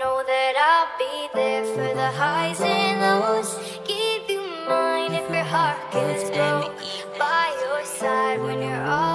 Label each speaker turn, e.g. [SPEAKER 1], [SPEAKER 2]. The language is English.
[SPEAKER 1] know that I'll be there for the highs and lows. Give you mine if your heart gets broke. By your side when you're all